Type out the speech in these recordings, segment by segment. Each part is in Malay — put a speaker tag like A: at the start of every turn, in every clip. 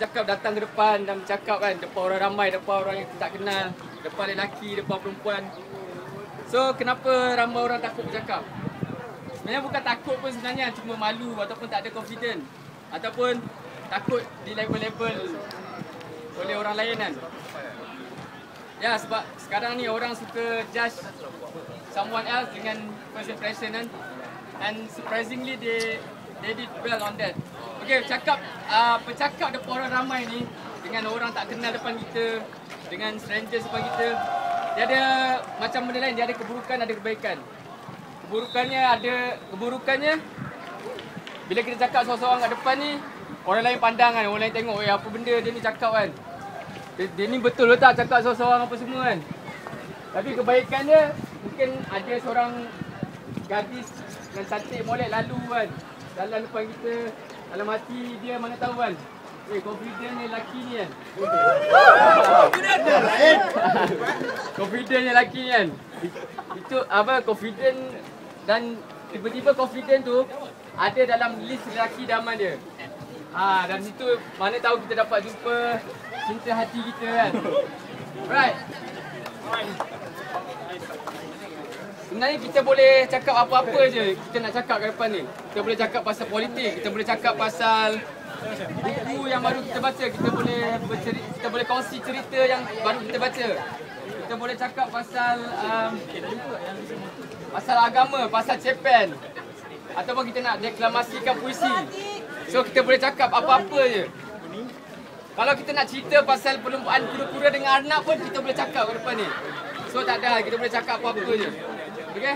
A: bercakap datang ke depan dan bercakap kan depan orang ramai, depan orang yang tak kenal, depan lelaki, depan perempuan. So kenapa ramai orang takut bercakap? Sebenarnya bukan takut pun sebenarnya, cuma malu ataupun tak ada confident ataupun takut di label-label oleh orang lain kan. Ya, sebab sekarang ni orang suka judge someone else dengan first impression kan. And surprisingly they did well on that. Okay, bercakap depan orang ramai ni dengan orang tak kenal depan kita, dengan strangers depan kita, dia ada macam benda lain, dia ada keburukan, ada kebaikan. Keburukannya bila kita cakap seorang-seorang kat depan ni, orang lain pandang kan, orang lain tengok, apa benda dia ni cakap kan. Dia ni betul tak cakap seorang-seorang apa semua kan. Tapi kebaikan dia, mungkin ada seorang gadis yang cantik molek lalu kan, jalan depan kita, dalam hati dia mana tahu kan. Confident ni lelaki ni kan. Confident ni lelaki ni kan. Itu apa, confident, dan tiba-tiba confident tu ada dalam list lelaki idaman dia. Dan situ mana tahu kita dapat jumpa cinta hati kita kan. Right. Sebenarnya kita boleh cakap apa-apa je kita nak cakap kat depan ni. Kita boleh cakap pasal politik, kita boleh cakap pasal buku yang baru kita baca, kita boleh kongsi cerita yang baru kita baca. Kita boleh cakap pasal pasal agama, pasal cepen, ataupun kita nak deklamasikan puisi. So kita boleh cakap apa-apa je. Kalau kita nak cerita pasal perlumbaan kura-kura dengan arnab pun kita boleh cakap kat depan ni. So tak ada, kita boleh cakap apa-apa je. Okey?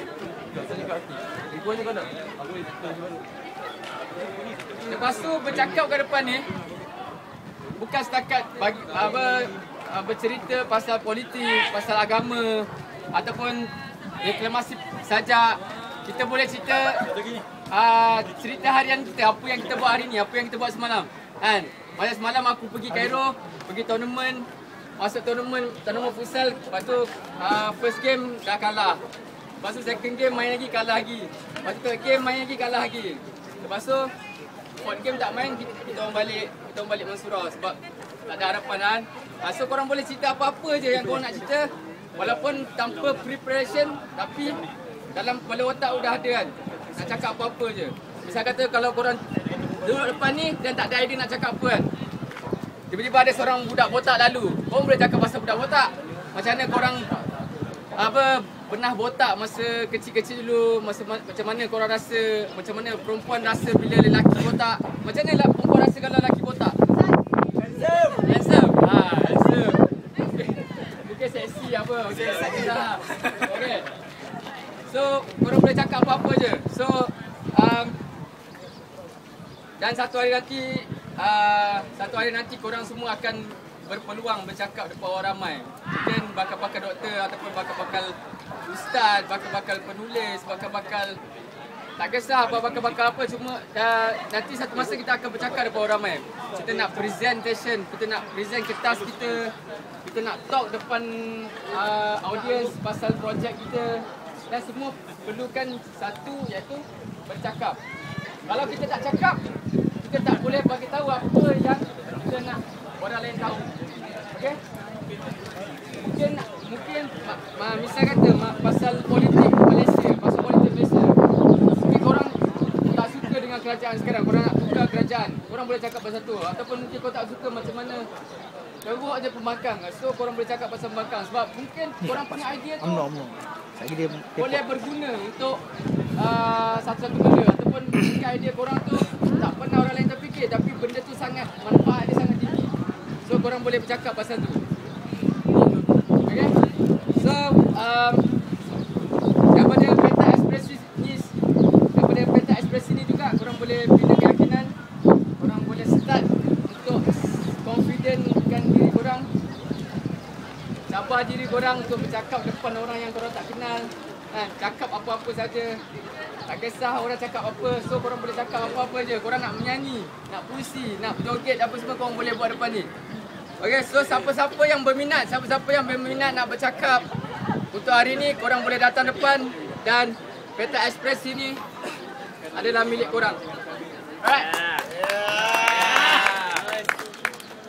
A: Lepas tu bercakap kat depan ni bukan setakat bagi bercerita pasal politik, pasal agama ataupun reklamasi saja. Kita boleh cerita cerita harian kita, apa yang kita buat hari ni, apa yang kita buat semalam. Kan? Masa semalam aku pergi Cairo, pergi tournament, masuk tournament futsal, lepas tu first game dah kalah. Lepas tu second game main lagi kalah lagi. Lepas tu third game main lagi kalah lagi. Lepas tu fourth game tak main, kita orang balik Mansurah sebab tak ada harapan kan. So korang boleh cerita apa-apa je yang korang nak cerita, walaupun tanpa preparation, tapi dalam kepala otak udah ada kan. Nak cakap apa-apa je. Misal kata kalau korang duduk depan ni dan tak ada idea nak cakap apa kan. Tiba-tiba ada seorang budak botak lalu. Korang boleh cakap pasal budak botak. Macam mana korang pernah botak masa kecil-kecil dulu, macam mana korang rasa, macam mana perempuan rasa bila lelaki botak. Macam mana perempuan rasa kalau lelaki botak? Handsome. Handsome. Bukan seksi apa. Okey, seksi lah. Okey. So, korang boleh cakap apa-apa je. So, dan satu hari nanti korang semua akan berpeluang bercakap depan orang ramai. Mungkin bakal-bakal doktor ataupun bakal-bakal ustaz, bakal-bakal penulis, bakal-bakal tak kisah bakal-bakal apa, cuma nanti satu masa kita akan bercakap depan orang ramai. Kita nak presentation, kita nak present kertas kita nak talk depan audience pasal projek kita, dan semua perlukan satu, iaitu bercakap. Kalau kita tak cakap, kita tak boleh bagi tahu apa yang kita nak orang lain tahu. Okey? Mungkin misal kata pasal politik Malaysia, mungkin korang tak suka dengan kerajaan sekarang, korang nak tukar kerajaan, korang boleh cakap pasal tu. Ataupun mungkin korang tak suka macam mana teruk je pembangkang, so korang boleh cakap pasal pembangkang. Sebab mungkin korang punya idea tu boleh berguna untuk satu-satu benda, ataupun mungkin idea korang tu tak pernah orang lain terfikir, tapi benda tu sangat, manfaat dia sangat tinggi. So korang boleh bercakap pasal tu. Okay? So daripada peta ekspresi ni juga korang boleh bina keyakinan, korang boleh start untuk confidentkan diri korang, sabar diri korang untuk bercakap depan orang yang korang tak kenal. Cakap apa-apa saja, tak kisah orang cakap apa. So korang boleh cakap apa-apa je. Korang nak menyanyi, nak puisi, nak joget, apa semua korang boleh buat depan ni. Okay, so siapa-siapa yang berminat nak bercakap untuk hari ni, korang boleh datang depan, dan peta ekspresi ni adalah milik korang. Alright.